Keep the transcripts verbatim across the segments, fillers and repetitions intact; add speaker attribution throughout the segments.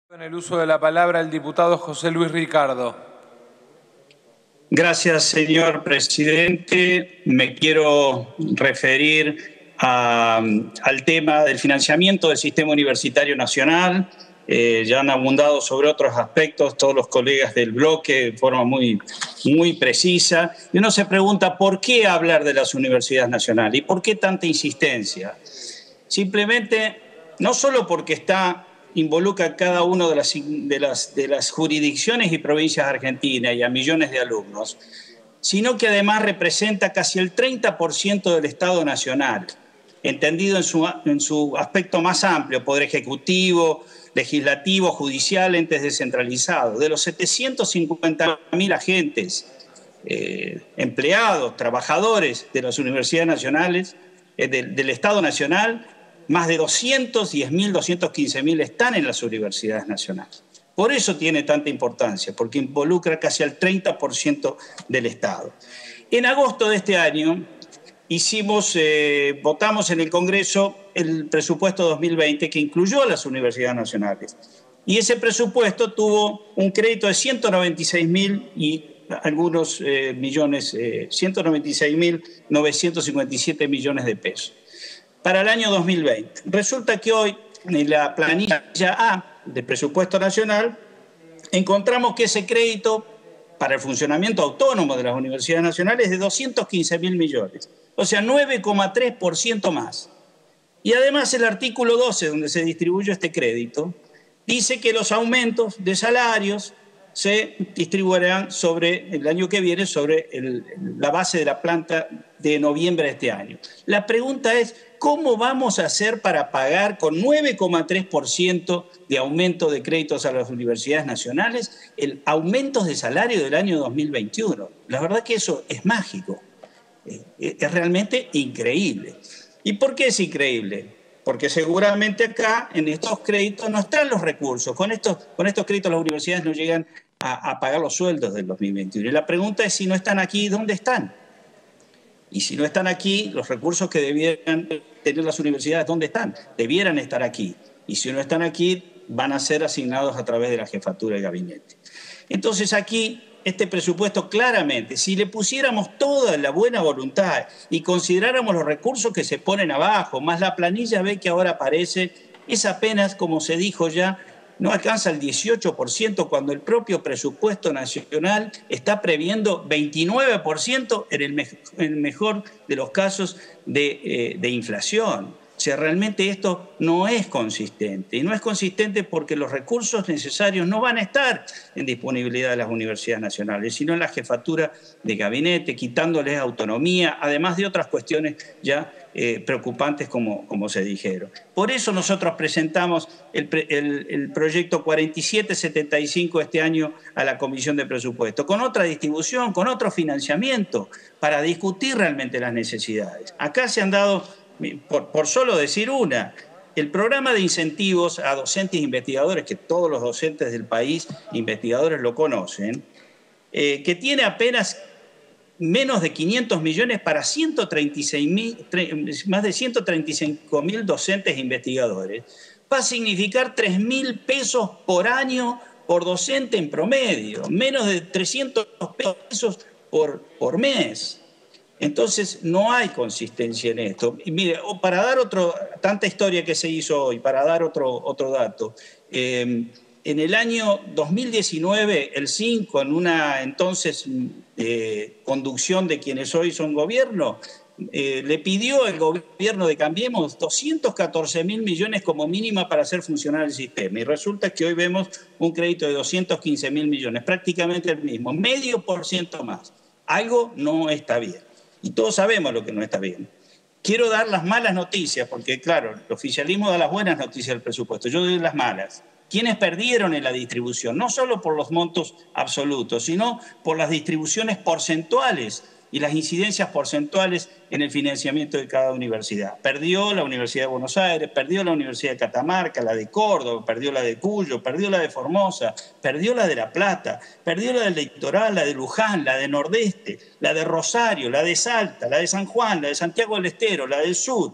Speaker 1: En el uso de la palabra el diputado José Luis Ricardo.
Speaker 2: Gracias, señor presidente. Me quiero referir a, al tema del financiamiento del sistema universitario nacional. Eh, ya han abundado sobre otros aspectos todos los colegas del bloque de forma muy, muy precisa. Y uno se pregunta, ¿por qué hablar de las universidades nacionales? ¿Y por qué tanta insistencia? Simplemente, no solo porque está... involucra a cada una de las, de, las, de las jurisdicciones y provincias argentinas y a millones de alumnos, sino que además representa casi el treinta por ciento del Estado Nacional, entendido en su, en su aspecto más amplio, poder ejecutivo, legislativo, judicial, entes descentralizados. De los setecientos cincuenta mil agentes, eh, empleados, trabajadores de las universidades nacionales, eh, del, del Estado Nacional, más de doscientos diez mil, doscientos quince mil están en las universidades nacionales. Por eso tiene tanta importancia, porque involucra casi al treinta por ciento del Estado. En agosto de este año hicimos, eh, votamos en el Congreso el presupuesto dos mil veinte que incluyó a las universidades nacionales. Y ese presupuesto tuvo un crédito de ciento noventa y seis mil y algunos eh, millones, eh, ciento noventa y seis mil novecientos cincuenta y siete millones de pesos. Para el año dos mil veinte. Resulta que hoy, en la planilla A de presupuesto nacional, encontramos que ese crédito para el funcionamiento autónomo de las universidades nacionales es de doscientos quince mil millones, o sea, nueve coma tres por ciento más. Y además el artículo doce, donde se distribuyó este crédito, dice que los aumentos de salarios se distribuirán sobre el año que viene, sobre el, la base de la planta de noviembre de este año. La pregunta es, ¿cómo vamos a hacer para pagar con nueve coma tres por ciento de aumento de créditos a las universidades nacionales el aumento de salario del año dos mil veintiuno? La verdad que eso es mágico, es realmente increíble. ¿Y por qué es increíble? Porque seguramente acá, en estos créditos, no están los recursos. Con estos, con estos créditos las universidades no llegan a, a pagar los sueldos del dos mil veintiuno. Y la pregunta es, si no están aquí, ¿dónde están? Y si no están aquí, los recursos que debieran tener las universidades, ¿dónde están? Debieran estar aquí. Y si no están aquí, van a ser asignados a través de la jefatura de gabinete. Entonces aquí, este presupuesto claramente, si le pusiéramos toda la buena voluntad y consideráramos los recursos que se ponen abajo, más la planilla B que ahora aparece, es apenas, como se dijo ya, no alcanza el dieciocho por ciento cuando el propio presupuesto nacional está previendo veintinueve por ciento en el, me en el mejor de los casos de, eh, de inflación. O sea, realmente esto no es consistente. Y no es consistente porque los recursos necesarios no van a estar en disponibilidad de las universidades nacionales, sino en la jefatura de gabinete, quitándoles autonomía, además de otras cuestiones ya eh, preocupantes como, como se dijeron. Por eso nosotros presentamos el, el, el proyecto cuarenta y siete setenta y cinco este año a la Comisión de Presupuesto, con otra distribución, con otro financiamiento, para discutir realmente las necesidades. Acá se han dado... Por, por solo decir una, el programa de incentivos a docentes e investigadores, que todos los docentes del país, investigadores lo conocen, eh, que tiene apenas menos de quinientos millones para ciento treinta y seis mil, más de ciento treinta y cinco mil docentes e investigadores, va a significar tres mil pesos por año por docente en promedio, menos de trescientos pesos por, por mes. Entonces, no hay consistencia en esto. Y mire, para dar otro, tanta historia que se hizo hoy, para dar otro, otro dato, eh, en el año dos mil diecinueve, el cinco, en una entonces eh, conducción de quienes hoy son gobierno, eh, le pidió el gobierno de Cambiemos doscientos catorce mil millones como mínima para hacer funcionar el sistema. Y resulta que hoy vemos un crédito de doscientos quince mil millones, prácticamente el mismo, medio por ciento más. Algo no está bien. Y todos sabemos lo que no está bien. Quiero dar las malas noticias, porque claro, el oficialismo da las buenas noticias del presupuesto, yo doy las malas. ¿Quiénes perdieron en la distribución? No solo por los montos absolutos, sino por las distribuciones porcentuales y las incidencias porcentuales en el financiamiento de cada universidad. Perdió la Universidad de Buenos Aires, perdió la Universidad de Catamarca, la de Córdoba, perdió la de Cuyo, perdió la de Formosa, perdió la de La Plata, perdió la del Litoral, la de Luján, la de Nordeste, la de Rosario, la de Salta, la de San Juan, la de Santiago del Estero, la del Sur.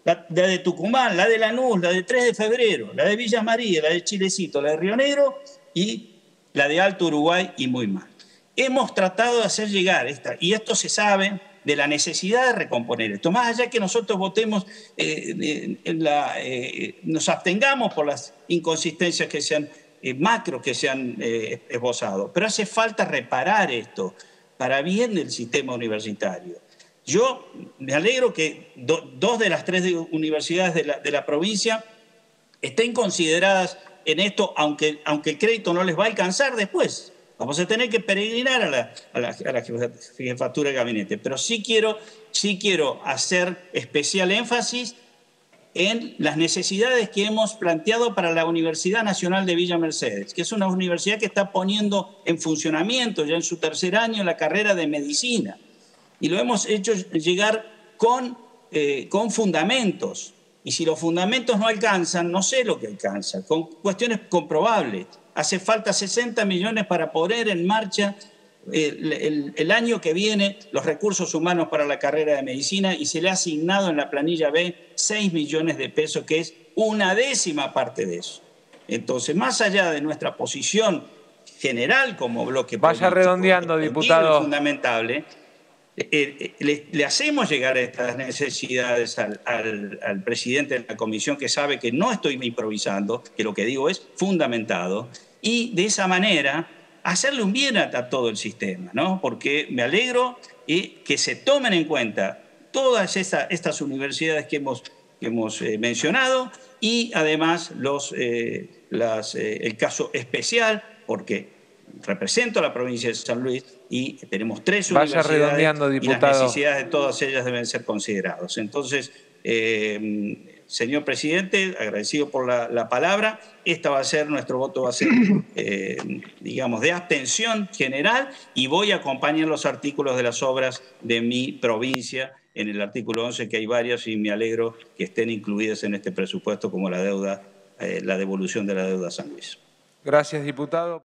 Speaker 2: la, la de Tucumán, la de Lanús, la de tres de febrero, la de Villa María, la de Chilecito, la de Río Negro y la de Alto Uruguay y muy mal. Hemos tratado de hacer llegar esta, y esto se sabe, de la necesidad de recomponer esto. Más allá que nosotros votemos, eh, en la, eh, nos abstengamos por las inconsistencias que se han, eh, macro que se han eh, esbozado, pero hace falta reparar esto para bien del sistema universitario. Yo me alegro que do, dos de las tres universidades de la, de la provincia estén consideradas en esto, aunque, aunque el crédito no les va a alcanzar después. Vamos a tener que peregrinar a la, a la, a la jefatura de gabinete. Pero sí quiero, sí quiero hacer especial énfasis en las necesidades que hemos planteado para la Universidad Nacional de Villa Mercedes, que es una universidad que está poniendo en funcionamiento ya en su tercer año la carrera de medicina. Y lo hemos hecho llegar con, eh, con fundamentos. Y si los fundamentos no alcanzan, no sé lo que alcanza, con cuestiones comprobables. Hace falta sesenta millones para poner en marcha el, el, el año que viene los recursos humanos para la carrera de medicina y se le ha asignado en la planilla B seis millones de pesos, que es una décima parte de eso. Entonces, más allá de nuestra posición general como bloque
Speaker 1: Vaya redondeando, diputado.
Speaker 2: Fundamentable, Eh, le, le hacemos llegar estas necesidades al, al, al presidente de la comisión, que sabe que no estoy improvisando, que lo que digo es fundamentado, y de esa manera hacerle un bien a, a todo el sistema, ¿no? Porque me alegro y que se tomen en cuenta todas esta, estas universidades que hemos, que hemos eh, mencionado y además los, eh, las, eh, el caso especial, porque represento a la provincia de San Luis y tenemos tres
Speaker 1: Vaya
Speaker 2: universidades
Speaker 1: redondeando, diputado.
Speaker 2: Y las necesidades de todas ellas deben ser consideradas. Entonces, eh, señor presidente, agradecido por la, la palabra, esta va a ser, nuestro voto va a ser, eh, digamos, de abstención general y voy a acompañar los artículos de las obras de mi provincia en el artículo once, que hay varias y me alegro que estén incluidas en este presupuesto como la deuda, eh, la devolución de la deuda a San Luis.
Speaker 1: Gracias, diputado.